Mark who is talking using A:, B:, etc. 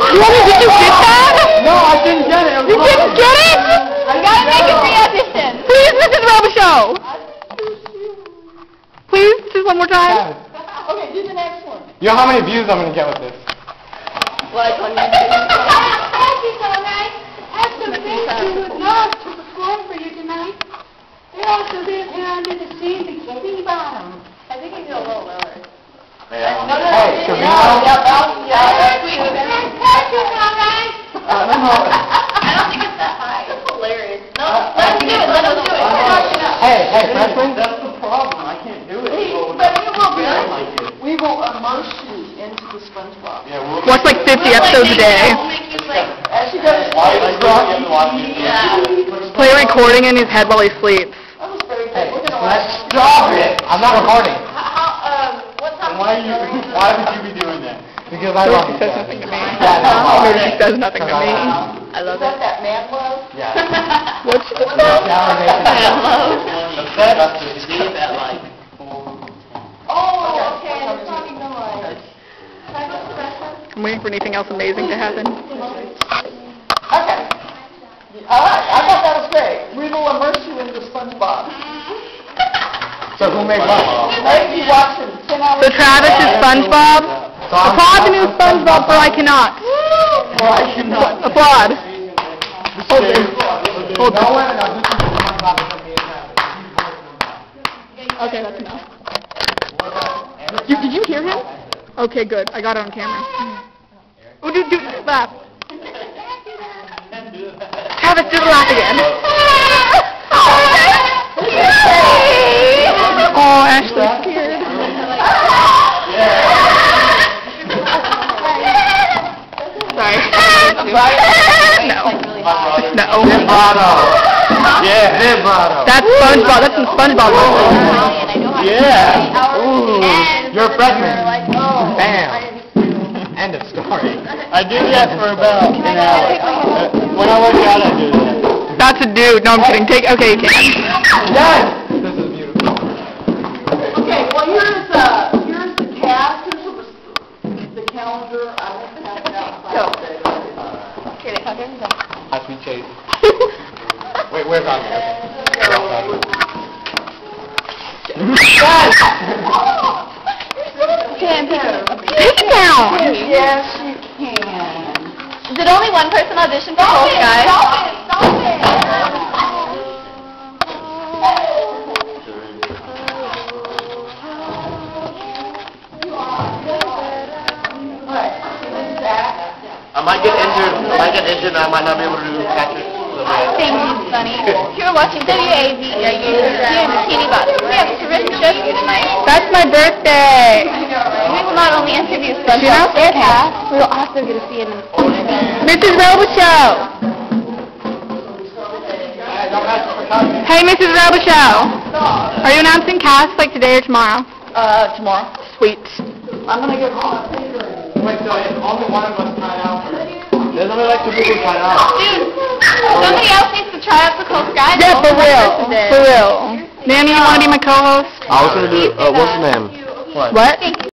A: Did you get that?
B: No, I didn't get it.
A: You didn't get it?
C: You gotta make a free audition.
A: Please, Mrs. Robichaux. Please, just one more time.
C: Okay, do the next one.
B: You know how many views I'm gonna get with this?
C: Like on YouTube. Thank you so much. I have some things we would love to perform for you tonight. They also live here under the sea, Bikini Bottom. I think you do a little lower.
B: Yeah.
C: No,
B: Hey, Trevino.
C: That's all right. I don't think it's that high. It's hilarious. No, let us do it. Let us do it.
B: Hey, freshman.
D: That's the problem. I can't do it.
C: But you will be.
D: I like it.
C: We will immerse you into the SpongeBob.
D: Yeah, we'll
A: Watch like 50 episodes a day.
C: As you go.
D: Why is it wrong? You have to watch it.
C: Yeah.
A: Play a recording in his head while he sleeps.
C: That was very
B: Hey,
C: good. We're gonna watch.
B: stop it. I'm not recording.
C: What time?
D: Why would you be doing that?
B: Because I
A: She
B: love
A: says
B: you.
A: nothing to me.
B: Yeah,
A: Maybe she says nothing to me.
C: I love that. That man love?
B: Yeah.
A: What's she
C: What's
A: say?
D: That's the speed that like.
C: Oh, okay. It's talking to like. What's the rest of it?
A: I'm waiting for anything else amazing to happen.
C: Okay. All right. I thought that was great. We will immerse you into SpongeBob.
B: So who made what?
C: Maybe you watch him 10 hours.
A: So Travis is SpongeBob. Applaud the new SpongeBob for I Cannot.
B: Well, I cannot.
A: Applaud. Hold this. Hold
B: No
A: this.
B: one, no, this is the one about the
A: Okay, that's enough. Did you hear him? Okay, good. I got it on camera. Oh, do laugh. Travis, do the laugh again. Oh, Ashley's scared. Sorry. No. No.
B: Vibrato. Yeah, vibrato.
A: That's SpongeBob. That's some SpongeBob.
B: Yeah. Ooh, you're a freshman.
C: Oh.
B: Bam. End of story.
D: I do that for about an hour. When I work out, I do that.
A: That's a dude. No, I'm kidding. Okay, you can.
B: Yes. This is beautiful.
C: Okay, well, here's the cast. Here's the calendar. I won't have it outside today.
B: High Speed Chase. Wait, where's on here?
A: Sit down.
C: Yes, you can.
E: Did only one person audition for Cold Sky?
D: I might get injured and I might not be able to do Patrick.
E: Thank you, Sunny. If you're watching WAV, you're in Bikini Bottom. We have a terrific show for you tonight.
A: That's my birthday.
E: We will not only interview
A: She knows
E: SpongeBob and cast, we will also get to see an
A: Mrs. Robichaux. Hey, Mrs. Robichaux. Are you announcing cast like today or tomorrow?
C: Tomorrow.
A: Sweet.
C: I'm gonna get
B: Wait, so if only one of us tried out? There's only like 2 people tried out.
E: Dude, somebody else needs to try out for Cold Sky.
A: Yeah, for real. For real. Nanny, you want to be my co-host?
D: I was gonna do. What's the name?
A: What?